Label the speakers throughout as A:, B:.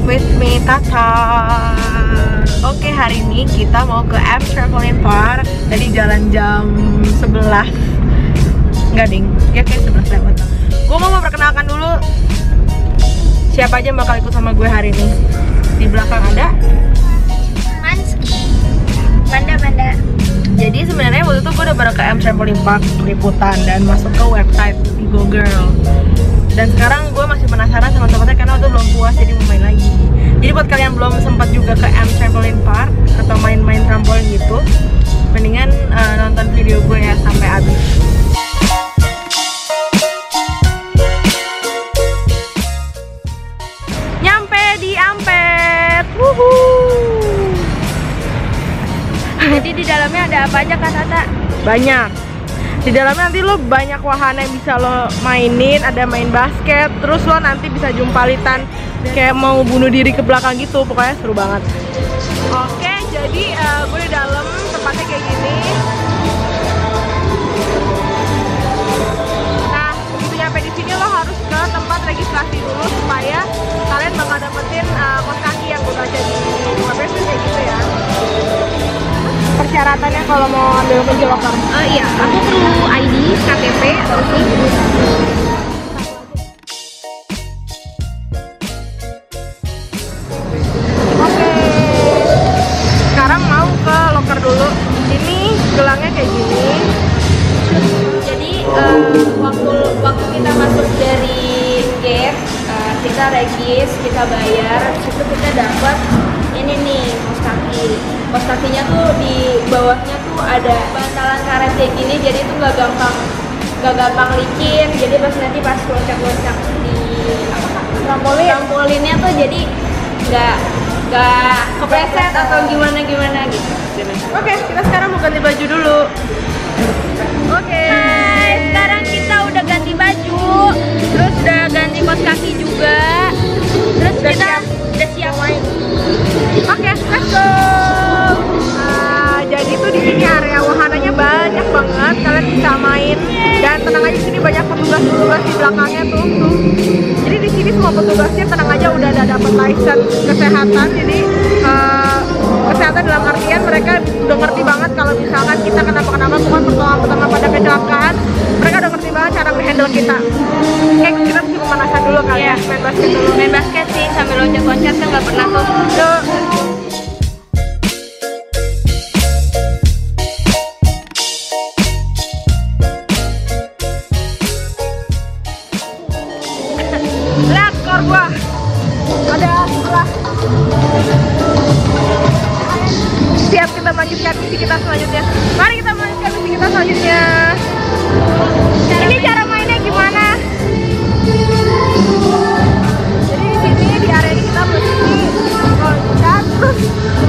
A: with me, Tata. Oke, hari ini kita mau ke M Trampoline Park. Tadi jalan jam 11. Enggak ding, ya kayak 11 lewat. Gue mau memperkenalkan dulu siapa aja yang bakal ikut sama gue hari ini. Di belakang ada
B: Manski, Banda.
A: Jadi sebenarnya waktu itu gue udah bareng ke M Trampoline Park liputan dan masuk ke website Go Girl. Dan sekarang gue masih penasaran sama tempatnya karena waktu belum puas jadi mau main lagi. Jadi buat kalian belum sempat juga ke M Trampoline Park atau main-main trampolin gitu, mendingan nonton video gue ya sampai habis. Nyampe di Ampet, wuhuu.
B: Jadi di dalamnya ada apa aja Kak Tata?
A: Banyak. Di dalamnya nanti lo banyak wahana yang bisa lo mainin, ada main basket, terus lo nanti bisa jumpalitan kayak mau bunuh diri ke belakang gitu, pokoknya seru banget. Oke, jadi gue di dalam tempatnya kayak gini. Nah, begitu nyampe di sini lo harus ke tempat registrasi dulu supaya kalian bakal dapetin kos kaki yang gue baca di website kayak gitu ya. Persyaratannya kalau mau ambil kunci loker?
B: Iya, aku perlu ID, KTP, atau SIM.
A: Oke, sekarang mau ke loker dulu. Ini gelangnya kayak gini.
B: Jadi waktu kita masuk dari gate, kita regis, kita bayar, itu kita dapat ini nih kos kaki. Kos kakinya tuh di bawahnya tuh ada bantalan karet kayak gini, jadi itu nggak gampang licin. Jadi nanti pas loncat di trampolinnya tuh jadi nggak kepleset atau gimana gitu.
A: Oke, kita sekarang mau ganti baju dulu. Oke.
B: Hai, sekarang kita udah ganti baju, terus udah ganti kos kaki juga, terus kita udah siap main.
A: Oke, let's go. Jadi tuh di sini area wahananya banyak banget, kalian bisa main. Dan tenang aja, sini banyak petugas di belakangnya tuh. Jadi di sini semua petugasnya tenang aja udah ada dapat license kesehatan. Jadi kesehatan dalam artian mereka udah ngerti banget kalau misalkan kita kenapa-kenapa, bukan pertolongan pertama pada kecelakaan. Mereka udah ngerti banget cara nge-handle kita. Oke, kita mesti pemanasan dulu kali ya, main basket dulu.
B: Main basket sih sambil loncat-loncat kan nggak pernah tuh.
A: Lihat skor gua. Ada sebelah. Siap kita melanjutkan misi kita selanjutnya. Mari kita melanjutkan misi kita selanjutnya. Ini cara mainnya gimana? Jadi di sini di area ini kita mesti loncat terus.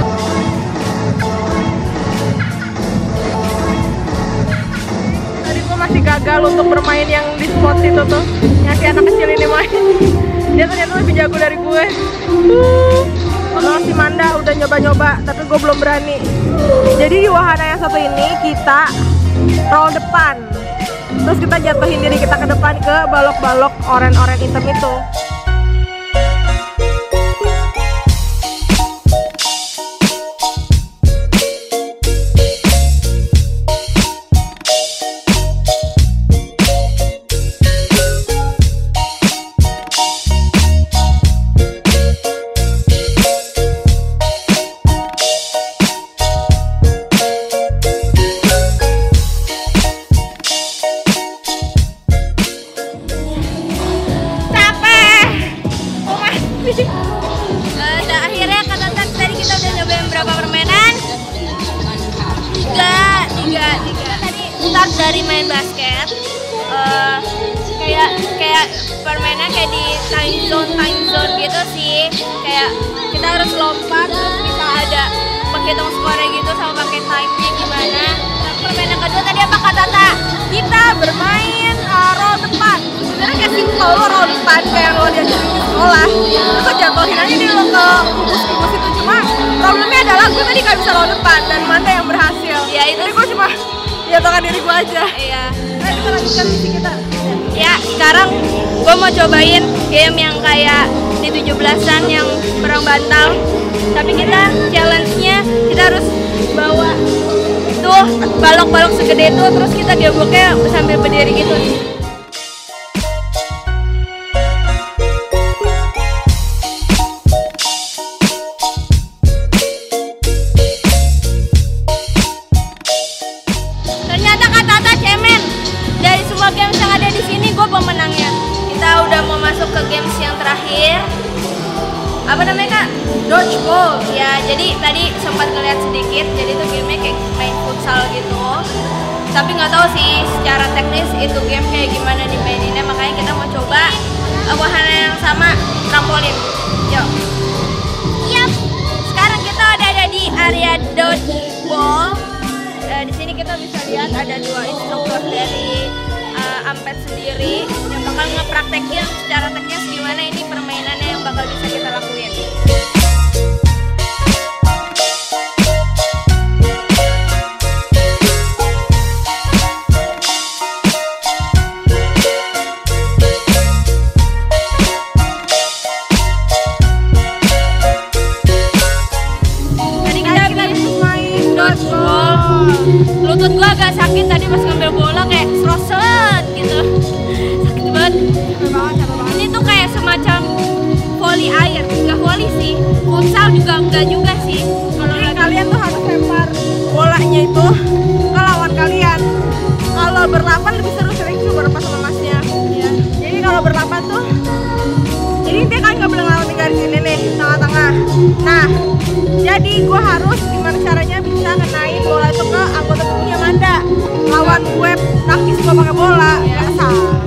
A: Tadi gua masih gagal untuk bermain yang di spot itu tuh. Yang si anak kecil ini main. Dia ternyata lebih jago dari gue. Kalau si Manda udah nyoba-nyoba, tapi gue belum berani. Jadi di wahana yang satu ini kita roll depan, terus kita jatuhin diri kita ke depan ke balok-balok oren-oren hitam itu.
B: Nah, akhirnya kata tadi kita udah nyobain berapa permainan? Tiga. Tadi start dari main basket, kayak permainan kayak di time zone gitu sih. Kayak kita harus lompat, terus bisa ada penghitung skornya gitu sama pakai time-nya gimana. Nah, permainan kedua tadi apa kata Tata? Kita bermain roll depan. Sebenarnya kayak simple, lo roll depan kayak lo diajarin di sekolah. Terus lo jatuhin aja nih lo ke kukus itu. Cuma problemnya adalah gue tadi gak bisa roll depan dan Manda yang berhasil.
A: Ya itu. Jadi gue cuma Jatuhkan diri gue aja.
B: Iya.
A: Ayo kita lanjutkan misi kita.
B: Ya, sekarang gue mau cobain game yang kayak di 17-an yang perang bantal. Tapi kita challenge-nya kita harus bawa tuh balok-balok segede itu, terus kita geboknya sambil berdiri gitu. Ternyata kata-kata cemen. Dari semua games yang ada di sini, gue pemenangnya. Kita udah mau masuk ke games yang terakhir. Apa namanya kak? Dodgeball. Ya, jadi tadi sempat ngeliat sedikit. Jadi itu gamenya kayak main futsal gitu. Tapi nggak tahu sih secara teknis itu game kayak gimana dimaininnya. Makanya kita mau coba wahana yang sama, trampolin. Yuk. Yap. Sekarang kita udah ada di area dodgeball. Di sini kita bisa lihat ada 2 instruktur dari Amped sendiri yang bakal ngepraktekin secara teknis gimana ini permainannya yang bakal bisa kita lakuin. Tadi kita bisa main dodgeball. Lutut gua agak sakit tadi pas ngambil bola kayak serosot gitu. Sakit banget. Ini tuh kayak semacam voli air, nggak voli sih. Futsal juga enggak juga sih.
A: Jadi kalian tuh harus lempar bolanya itu ke lawan kalian. Kalau berlapan lebih seru, sering juga berlepas sama masnya. Ya. Jadi kalau berlapan tuh, jadi dia kan nggak boleh ngelawan di garis ini nih, tengah-tengah. Nah, jadi gue harus gimana caranya bisa ngenain bola itu ke anggota tubuhnya Manda. Lawan gue praktis gue pakai bola. Biasa.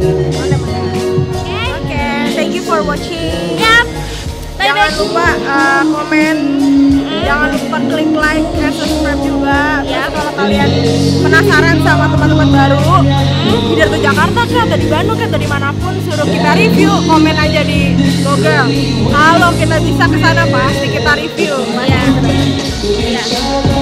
A: Oke, thank you for watching.
B: Yap.
A: Jangan lupa komen, jangan lupa klik like dan subscribe juga. Terus kalau kalian penasaran sama tempat-tempat baru, either di Jakarta kah, atau di Bandung kah, atau dimanapun, suruh kita review, komen aja di Google. Kalau kita bisa ke sana pasti kita review.
B: Iya.